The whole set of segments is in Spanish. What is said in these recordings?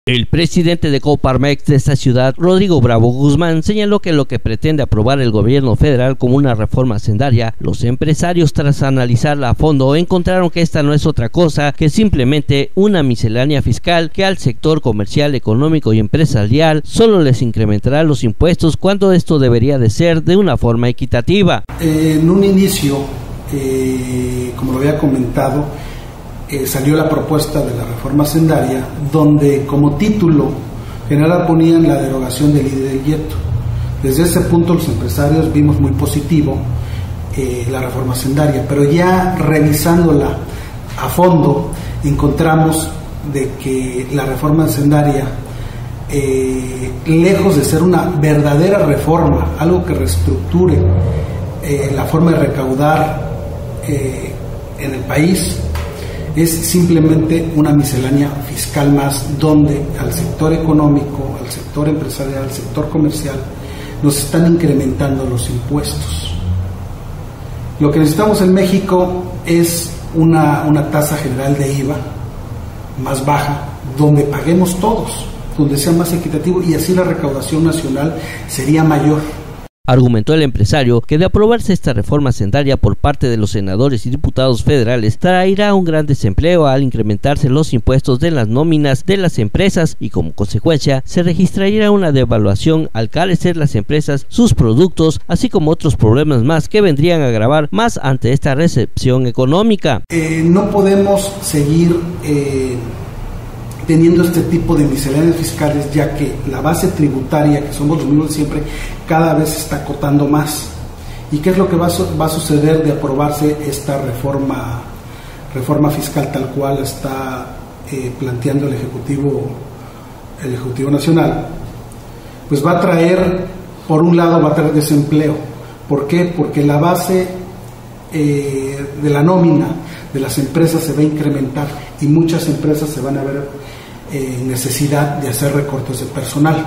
El presidente de Coparmex de esta ciudad, Rodrigo Bravo Guzmán, señaló que lo que pretende aprobar el gobierno federal como una reforma hacendaria, los empresarios tras analizarla a fondo encontraron que esta no es otra cosa que simplemente una miscelánea fiscal que al sector comercial, económico y empresarial solo les incrementará los impuestos cuando esto debería de ser de una forma equitativa. En un inicio, como lo había comentado, salió la propuesta de la reforma hacendaria, donde como título general ponían la derogación del IDE del YETU. Desde ese punto los empresarios vimos muy positivo la reforma hacendaria, pero ya revisándola a fondo encontramos de que la reforma hacendaria, lejos de ser una verdadera reforma, algo que reestructure la forma de recaudar en el país, es simplemente una miscelánea fiscal más, donde al sector económico, al sector empresarial, al sector comercial, nos están incrementando los impuestos. Lo que necesitamos en México es una tasa general de IVA más baja, donde paguemos todos, donde sea más equitativo, y así la recaudación nacional sería mayor. Argumentó el empresario que de aprobarse esta reforma hacendaria por parte de los senadores y diputados federales traerá un gran desempleo al incrementarse los impuestos de las nóminas de las empresas y como consecuencia se registraría una devaluación al carecer las empresas sus productos, así como otros problemas más que vendrían a agravar más ante esta recesión económica. No podemos seguir teniendo este tipo de misceláneas fiscales, ya que la base tributaria, que somos los mismos de siempre, cada vez se está acotando más. ¿Y qué es lo que va a suceder de aprobarse esta reforma fiscal tal cual está planteando el Ejecutivo Nacional? Pues va a traer, por un lado, va a traer desempleo. ¿Por qué? Porque la base de la nómina de las empresas se va a incrementar y muchas empresas se van a ver necesidad de hacer recortes de personal.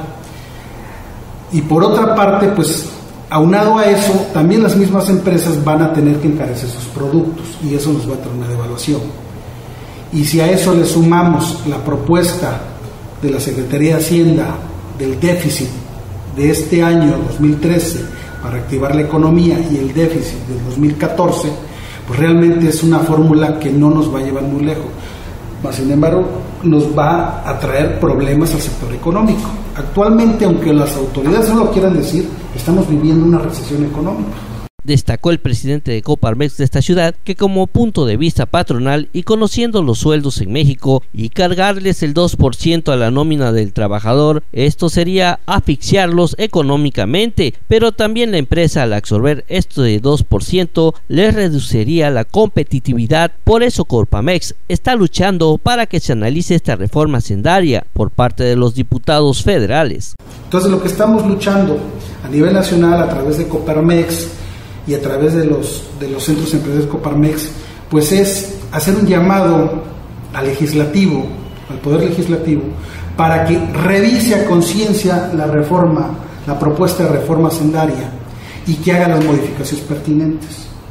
Y por otra parte, pues aunado a eso, también las mismas empresas van a tener que encarecer sus productos y eso nos va a traer una devaluación. Y si a eso le sumamos la propuesta de la Secretaría de Hacienda del déficit de este año 2013 para reactivar la economía y el déficit del 2014, pues realmente es una fórmula que no nos va a llevar muy lejos. Sin embargo, nos va a traer problemas al sector económico. Actualmente, aunque las autoridades no lo quieran decir, estamos viviendo una recesión económica. Destacó el presidente de Coparmex de esta ciudad que como punto de vista patronal y conociendo los sueldos en México y cargarles el 2% a la nómina del trabajador, esto sería asfixiarlos económicamente, pero también la empresa al absorber esto de 2% les reduciría la competitividad. Por eso Coparmex está luchando para que se analice esta reforma hacendaria por parte de los diputados federales. Entonces lo que estamos luchando a nivel nacional a través de Coparmex y a través de los centros empresariales Coparmex, pues es hacer un llamado al legislativo, al poder legislativo, para que revise a conciencia la propuesta de reforma hacendaria y que haga las modificaciones pertinentes.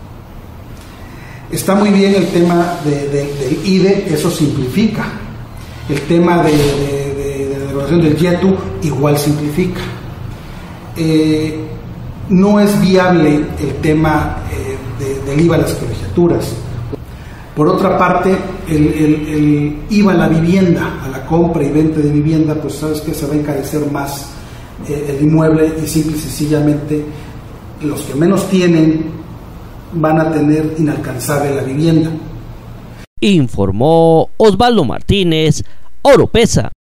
Está muy bien el tema del IDE, eso simplifica. El tema de la derogación del YETU igual simplifica. No es viable el tema del IVA a las colegiaturas. Por otra parte, el IVA a la vivienda, a la compra y venta de vivienda, pues sabes que se va a encarecer más el inmueble y simple y sencillamente los que menos tienen van a tener inalcanzable la vivienda. Informó Osvaldo Martínez, Oropesa.